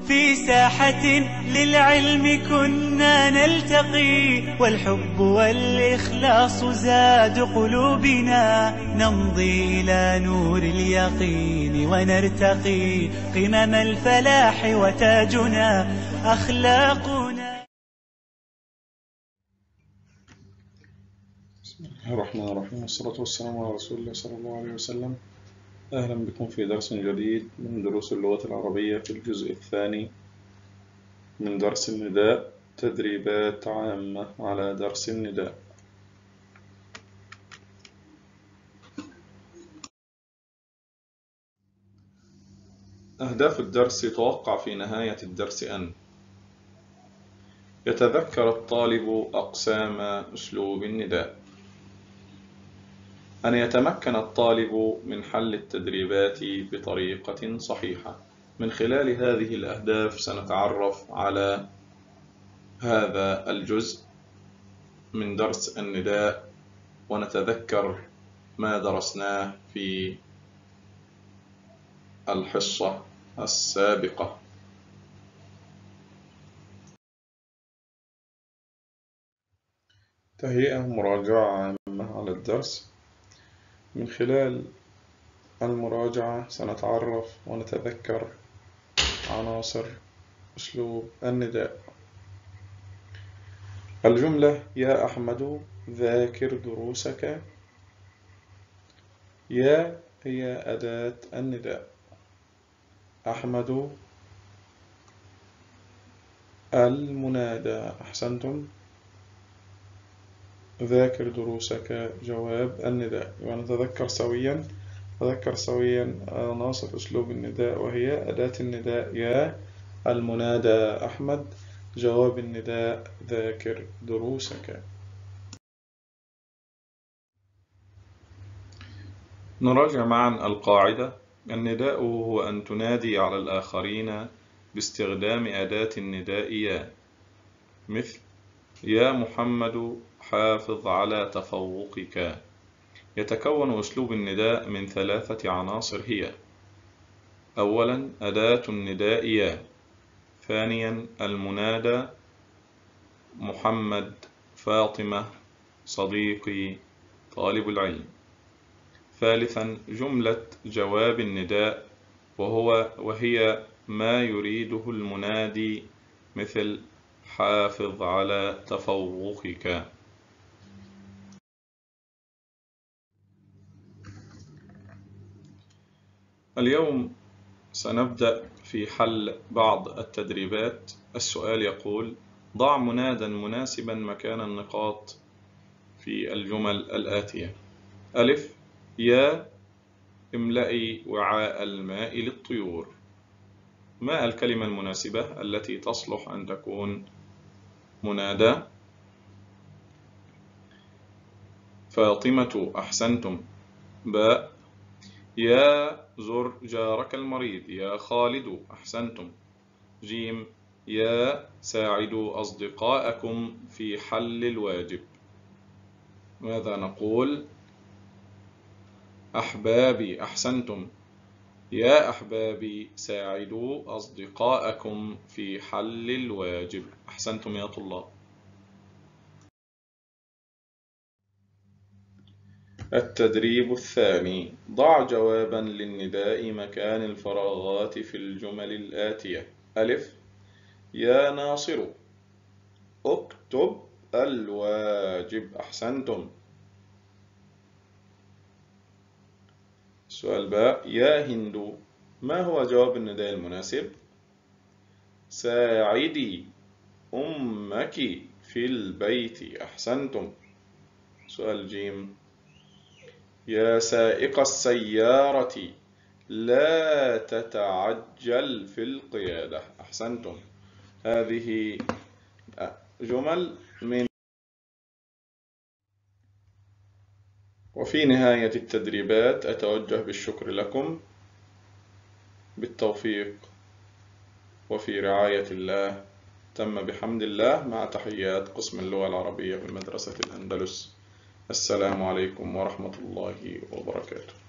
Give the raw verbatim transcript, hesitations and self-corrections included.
في ساحة للعلم كنا نلتقي، والحب والإخلاص زاد قلوبنا، نمضي إلى نور اليقين ونرتقي قمم الفلاح وتاجنا أخلاقنا. بسم الله الرحمن الرحيم، والصلاة والسلام على رسول الله صلى الله عليه وسلم. أهلا بكم في درس جديد من دروس اللغة العربية في الجزء الثاني من درس النداء، تدريبات عامة على درس النداء. أهداف الدرس: توقع في نهاية الدرس أن يتذكر الطالب أقسام أسلوب النداء، أن يتمكن الطالب من حل التدريبات بطريقة صحيحة. من خلال هذه الأهداف سنتعرف على هذا الجزء من درس النداء ونتذكر ما درسناه في الحصة السابقة. تهيئة مراجعة عامة على الدرس. من خلال المراجعة سنتعرف ونتذكر عناصر أسلوب النداء. الجملة: يا أحمد ذاكر دروسك. يا هي أداة النداء، أحمد المنادى، أحسنتم. ذاكر دروسك جواب النداء. ونتذكر سويا تذكر سويا عناصر أسلوب النداء، وهي أداة النداء يا، المنادى أحمد، جواب النداء ذاكر دروسك. نراجع معا القاعدة. النداء هو أن تنادي على الآخرين باستخدام أداة النداء يا، مثل يا محمد حافظ على تفوقك. يتكون أسلوب النداء من ثلاثة عناصر هي: أولا أداة النداء يا، ثانيا المنادى محمد، فاطمة، صديقي، طالب العلم، ثالثا جملة جواب النداء وهو وهي ما يريده المنادي، مثل حافظ على تفوقك. اليوم سنبدأ في حل بعض التدريبات. السؤال يقول: ضع منادى مناسبا مكان النقاط في الجمل الآتية. ألف: يا املئي وعاء الماء للطيور. ما الكلمة المناسبة التي تصلح أن تكون منادى؟ فاطمة، أحسنتم. باء: يا زر جارك المريض. يا خالد، أحسنتم. جيم: يا ساعدوا أصدقاءكم في حل الواجب. ماذا نقول؟ أحبابي، أحسنتم. يا أحبابي ساعدوا أصدقاءكم في حل الواجب. أحسنتم يا طلاب. التدريب الثاني: ضع جوابا للنداء مكان الفراغات في الجمل الآتية. ألف: يا ناصر اكتب الواجب. أحسنتم. سؤال باء: يا هند ما هو جواب النداء المناسب؟ ساعدي أمك في البيت. أحسنتم. سؤال جيم: يا سائق السيارة لا تتعجل في القيادة. أحسنتم. هذه جمل من. وفي نهاية التدريبات أتوجه بالشكر لكم، بالتوفيق وفي رعاية الله. تم بحمد الله، مع تحيات قسم اللغة العربية بمدرسة الأندلس. السلام عليكم ورحمة الله وبركاته.